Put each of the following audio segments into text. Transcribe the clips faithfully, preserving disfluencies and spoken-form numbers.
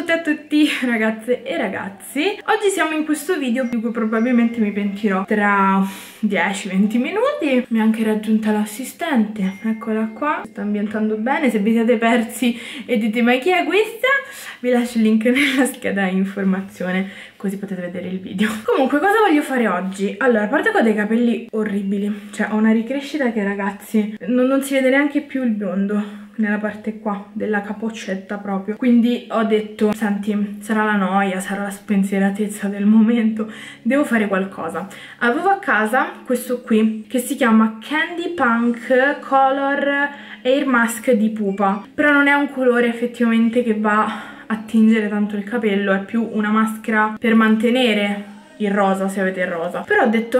tutti e a tutti ragazze e ragazzi. Oggi siamo in questo video di cui probabilmente mi pentirò tra dieci venti minuti. Mi è anche raggiunta l'assistente, eccola qua, sta ambientando bene. Se vi siete persi e dite ma chi è questa, vi lascio il link nella scheda informazione così potete vedere il video. Comunque, cosa voglio fare oggi? Allora, a parte che ho dei capelli orribili, cioè ho una ricrescita che ragazzi non, non si vede neanche più il biondo nella parte qua della capoccetta proprio, quindi ho detto senti, sarà la noia, sarà la spensieratezza del momento, devo fare qualcosa. Avevo a casa questo qui che si chiama Candy Punk Color Hair Mask di pupa, però non è un colore effettivamente che va a tingere tanto il capello, è più una maschera per mantenere il rosa se avete il rosa. Però ho detto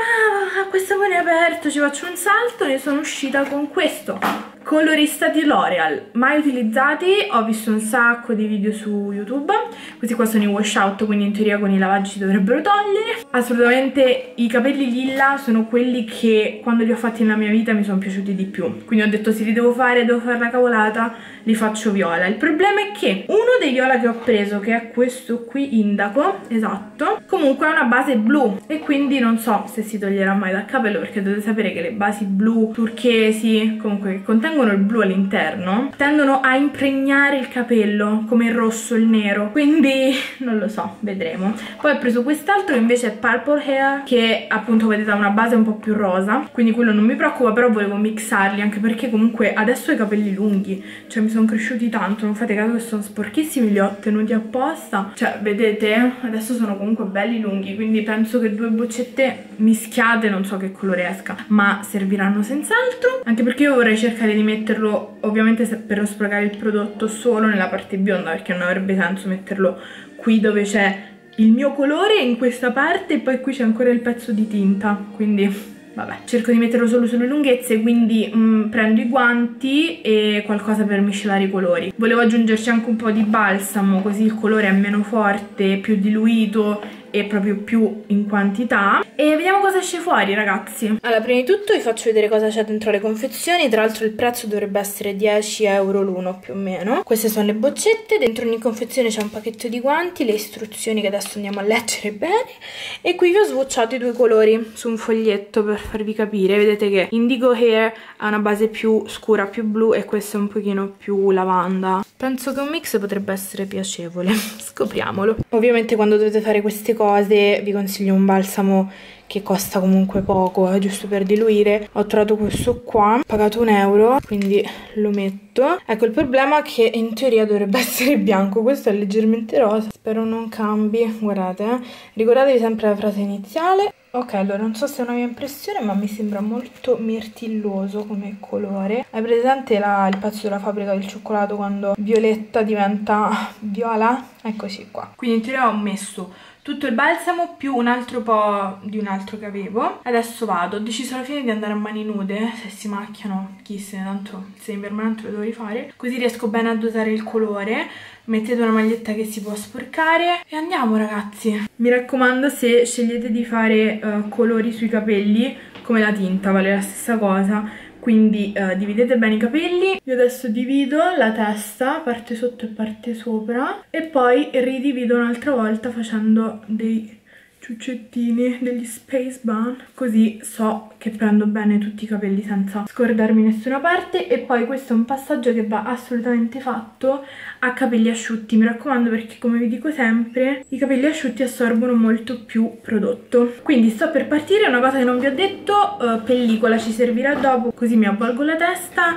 ma questo poi è aperto, ci faccio un salto, ne sono uscita con questo colorista di L'Oreal, mai utilizzati, ho visto un sacco di video su YouTube. Questi qua sono i wash out, quindi in teoria con i lavaggi si dovrebbero togliere. Assolutamente i capelli lilla sono quelli che quando li ho fatti nella mia vita mi sono piaciuti di più, quindi ho detto se li devo fare, devo fare la cavolata, li faccio viola. Il problema è che uno dei viola che ho preso, che è questo qui indaco, esatto, comunque ha una base blu e quindi non so se si toglierà mai dal capello, perché dovete sapere che le basi blu, turchesi, comunque che contengono il blu all'interno, tendono a impregnare il capello come il rosso, il nero, quindi non lo so, vedremo. Poi ho preso quest'altro che invece è Purple Hair, che appunto vedete ha una base un po' più rosa, quindi quello non mi preoccupa, però volevo mixarli anche perché comunque adesso ho i capelli lunghi, cioè mi sono cresciuti tanto, non fate caso che sono sporchissimi, li ho tenuti apposta, cioè vedete adesso sono comunque belli lunghi, quindi penso che due boccette mischiate non so che colore esca, ma serviranno senz'altro, anche perché io vorrei cercare di metterlo ovviamente per non sprecare il prodotto solo nella parte bionda, perché non avrebbe senso metterlo qui dove c'è il mio colore in questa parte e poi qui c'è ancora il pezzo di tinta, quindi vabbè, cerco di metterlo solo sulle lunghezze, quindi mh, prendo i guanti e qualcosa per miscelare i colori. Volevo aggiungerci anche un po' di balsamo, così il colore è meno forte, più diluito e proprio più in quantità. E vediamo cosa esce fuori, ragazzi. Allora, prima di tutto vi faccio vedere cosa c'è dentro le confezioni. Tra l'altro il prezzo dovrebbe essere dieci euro l'uno più o meno. Queste sono le boccette, dentro ogni confezione c'è un pacchetto di guanti, le istruzioni che adesso andiamo a leggere bene, e qui vi ho swatchato i due colori su un foglietto per farvi capire. Vedete che Indigo Hair ha una base più scura, più blu, e questo è un pochino più lavanda. Penso che un mix potrebbe essere piacevole, scopriamolo. Ovviamente quando dovete fare queste cose vi consiglio un balsamo che costa comunque poco, eh, giusto per diluire. Ho trovato questo qua, ho pagato un euro, quindi lo metto. Ecco, il problema è che in teoria dovrebbe essere bianco, questo è leggermente rosa, spero non cambi, guardate, eh. Ricordatevi sempre la frase iniziale. Ok, allora non so se è una mia impressione, ma mi sembra molto mirtilloso come colore. Hai presente la, il pezzo della fabbrica del cioccolato quando violetta diventa viola? Eccoci qua. Quindi in teoria ho messo tutto il balsamo più un altro po' di un altro che avevo. Adesso vado, ho deciso alla fine di andare a mani nude, se si macchiano chi se ne, tanto se impermanente lo devo rifare, così riesco bene a dosare il colore. Mettete una maglietta che si può sporcare e andiamo, ragazzi. Mi raccomando, se scegliete di fare uh, colori sui capelli, come la tinta vale la stessa cosa, quindi uh, dividete bene i capelli. Io adesso divido la testa, parte sotto e parte sopra, e poi ridivido un'altra volta facendo dei ciuccettini, degli space bun, così so che prendo bene tutti i capelli senza scordarmi nessuna parte. E poi questo è un passaggio che va assolutamente fatto a capelli asciutti, mi raccomando, perché come vi dico sempre i capelli asciutti assorbono molto più prodotto. Quindi sto per partire. Una cosa che non vi ho detto, uh, pellicola ci servirà dopo, così mi avvolgo la testa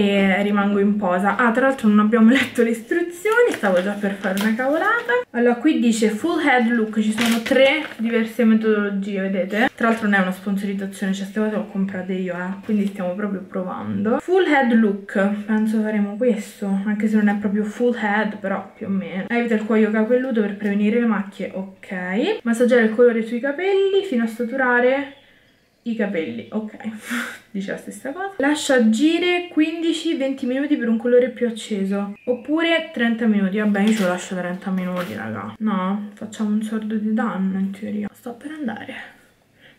e rimango in posa. Ah, tra l'altro non abbiamo letto le istruzioni, stavo già per fare una cavolata. Allora, qui dice full head look, ci sono tre diverse metodologie, vedete? Tra l'altro non è una sponsorizzazione, cioè queste cose le ho comprate io, eh, quindi stiamo proprio provando. Full head look, penso faremo questo, anche se non è proprio full head, però più o meno. Evita il cuoio capelluto per prevenire le macchie, ok. Massaggiare il colore sui capelli fino a saturare i capelli, ok. Dice la stessa cosa. Lascia agire quindici venti minuti per un colore più acceso, oppure trenta minuti. Vabbè, io ce lo lascio trenta minuti, raga. No, facciamo un sordo di danno in teoria. Sto per andare.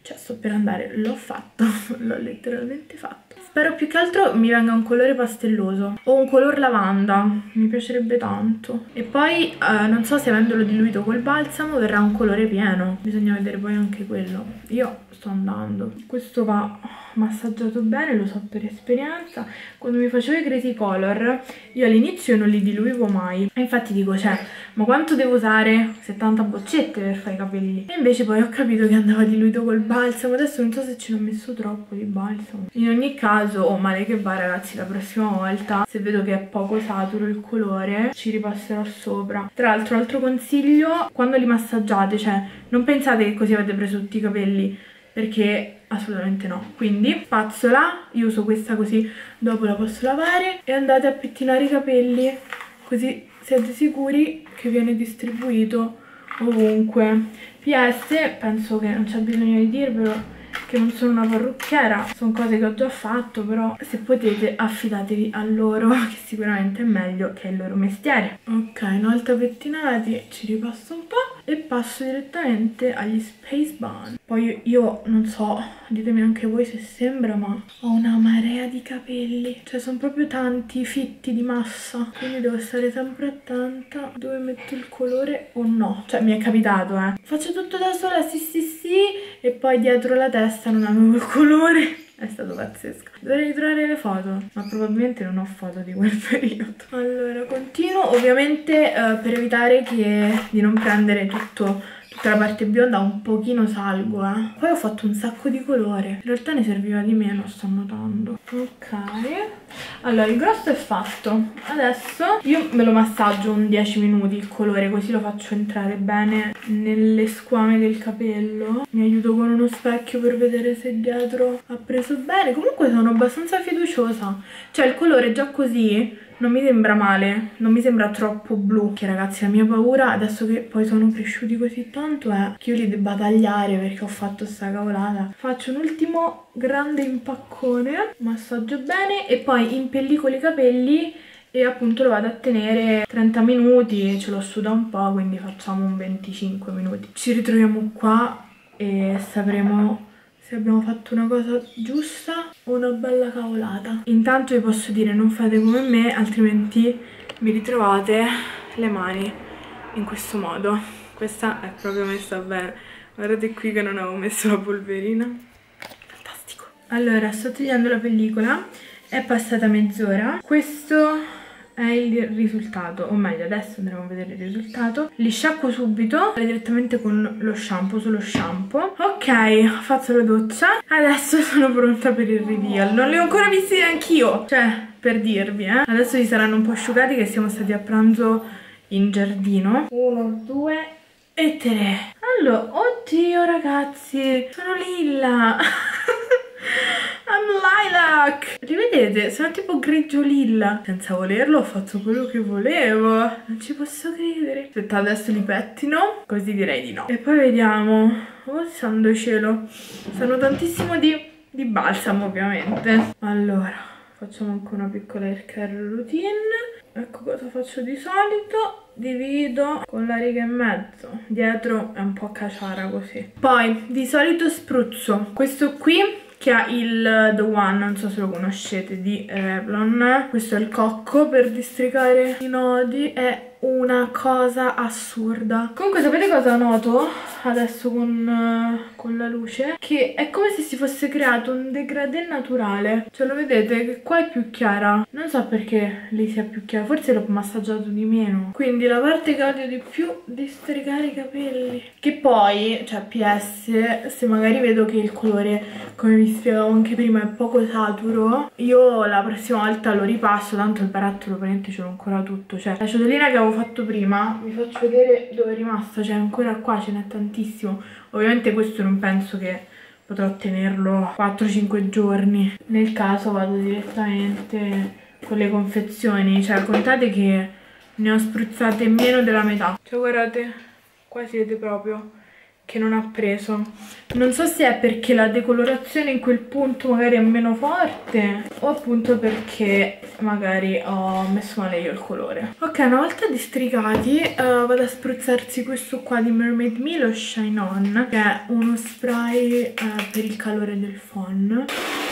cioè sto per andare, l'ho fatto, l'ho letteralmente fatto. Spero più che altro mi venga un colore pastelloso o un color lavanda, mi piacerebbe tanto. E poi eh, non so se avendolo diluito col balsamo verrà un colore pieno, bisogna vedere poi anche quello. Io sto andando, questo va massaggiato bene, lo so per esperienza. Quando mi facevo i Crazy Color io all'inizio non li diluivo mai e infatti dico, cioè, ma quanto devo usare settanta boccette per fare i capelli? E invece poi ho capito che andava diluito col balsamo. Adesso non so se ci ho messo troppo di balsamo. In ogni caso, oh, male che va ragazzi, la prossima volta se vedo che è poco saturo il colore ci ripasserò sopra. Tra l'altro, altro consiglio, quando li massaggiate, cioè non pensate che così avete preso tutti i capelli, perché assolutamente no. Quindi spazzola, io uso questa così dopo la posso lavare, e andate a pettinare i capelli così siete sicuri che viene distribuito ovunque. P S, penso che non c'è bisogno di dirvelo che non sono una parrucchiera, sono cose che ho già fatto, però se potete affidatevi a loro, che sicuramente è meglio, che è il loro mestiere. Ok, una volta pettinati ci ripasso un po' e passo direttamente agli Space Bun. Poi io non so, ditemi anche voi se sembra, ma ho una marea di capelli, cioè sono proprio tanti fitti di massa, quindi devo stare sempre attenta dove metto il colore o no. Cioè mi è capitato, eh faccio tutto da sola, sì sì sì, e poi dietro la testa non avevo il colore. È stato pazzesco. Dovrei ritrovare le foto, ma probabilmente non ho foto di quel periodo. Allora, continuo ovviamente eh, per evitare che di non prendere tutto, tutta la parte bionda, un pochino salgo, eh. Poi ho fatto un sacco di colore. In realtà ne serviva di meno, sto notando. Ok. Allora, il grosso è fatto. Adesso io me lo massaggio un dieci minuti il colore, così lo faccio entrare bene nelle squame del capello. Mi aiuto con uno specchio per vedere se dietro ha preso bene. Comunque sono abbastanza fiduciosa. Cioè il colore già così non mi sembra male, non mi sembra troppo blu. Che ragazzi, la mia paura adesso che poi sono cresciuti così tanto è che io li debba tagliare, perché ho fatto sta cavolata. Faccio un ultimo grande impaccone, massaggio bene e poi impellicolo i capelli e appunto lo vado a tenere trenta minuti. Ce l'ho suda un po', quindi facciamo un venticinque minuti. Ci ritroviamo qua e sapremo se abbiamo fatto una cosa giusta o una bella cavolata. Intanto vi posso dire, non fate come me, altrimenti vi ritrovate le mani in questo modo. Questa è proprio messa bene. Guardate qui che non avevo messo la polverina. Fantastico. Allora, sto togliendo la pellicola, è passata mezz'ora. Questo è il risultato, o meglio adesso andremo a vedere il risultato. Li sciacquo subito direttamente con lo shampoo, solo shampoo. Ok, ho fatto la doccia, adesso sono pronta per il reveal. Non li ho ancora visti neanch'io, cioè per dirvi, eh adesso si saranno un po' asciugati che siamo stati a pranzo in giardino. Uno, due e tre. Allora, oddio ragazzi, sono lilla. I'm lilac. Rivedete? Sono tipo grigio lilla. Senza volerlo ho fatto quello che volevo. Non ci posso credere. Aspetta, adesso li pettino, così direi di no. E poi vediamo. Oh santo cielo, sono tantissimo di, di balsamo ovviamente. Allora, facciamo anche una piccola hair care routine. Ecco cosa faccio di solito. Divido con la riga e mezzo. Dietro è un po' caciara così. Poi di solito spruzzo questo qui che ha il The One, non so se lo conoscete, di Revlon. Questo è il cocco per districare i nodi, è una cosa assurda. Comunque sapete cosa noto adesso con, con la luce? Che è come se si fosse creato un degradé naturale. Cioè lo vedete che qua è più chiara, non so perché lì sia più chiara, forse l'ho massaggiato di meno. Quindi la parte che odio di più è districare i capelli. Che poi, cioè P S, se magari vedo che il colore, come vi spiegavo anche prima, è poco saturo, io la prossima volta lo ripasso, tanto il barattolo praticamente ce l'ho ancora tutto. Cioè la ciotolina che avevo fatto prima, vi faccio vedere dove è rimasta, cioè ancora qua ce n'è tantissimo. Ovviamente questo non penso che potrò tenerlo quattro cinque giorni, nel caso vado direttamente con le confezioni. Cioè contate che ne ho spruzzate meno della metà. Cioè guardate, qua si vede proprio che non ha preso. Non so se è perché la decolorazione in quel punto magari è meno forte o appunto perché magari ho messo male io il colore. Ok, una volta distrigati uh, vado a spruzzarsi questo qua di Mermaid Me, lo Shine On, che è uno spray uh, per il calore del phon.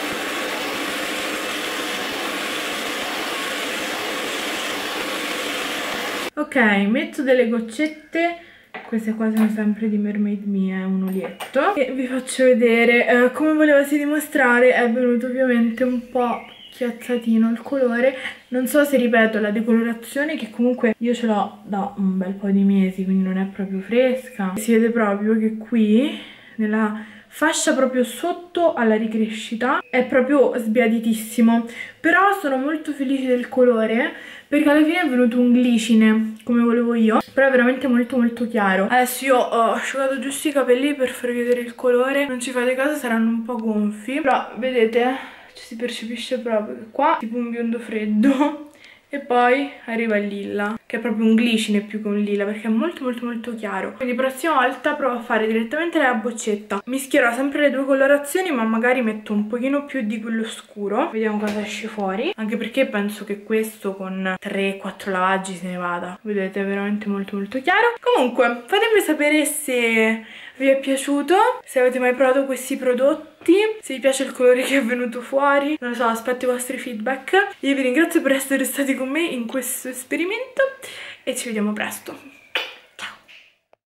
Ok, metto delle goccette. Queste qua sono sempre di Mermaid Me, è un olietto. E vi faccio vedere, eh, come volevasi dimostrare, è venuto ovviamente un po' chiazzatino il colore. Non so se ripeto la decolorazione, che comunque io ce l'ho da un bel po' di mesi, quindi non è proprio fresca. Si vede proprio che qui, nella fascia proprio sotto alla ricrescita, è proprio sbiaditissimo. Però sono molto felice del colore, perché alla fine è venuto un glicine come volevo io, però è veramente molto molto chiaro. Adesso io ho asciugato giusto i capelli per farvi vedere il colore, non ci fate caso, saranno un po' gonfi, però vedete, ci si percepisce proprio che qua tipo un biondo freddo e poi arriva il lilla, che è proprio un glicine più che un lilla, perché è molto molto molto chiaro. Quindi prossima volta provo a fare direttamente la boccetta, mischierò sempre le due colorazioni, ma magari metto un pochino più di quello scuro, vediamo cosa esce fuori, anche perché penso che questo con tre quattro lavaggi se ne vada. Vedete, è veramente molto molto chiaro. Comunque fatemi sapere se vi è piaciuto, se avete mai provato questi prodotti, se vi piace il colore che è venuto fuori, non lo so, aspetto i vostri feedback. Io vi ringrazio per essere stati con me in questo esperimento e ci vediamo presto.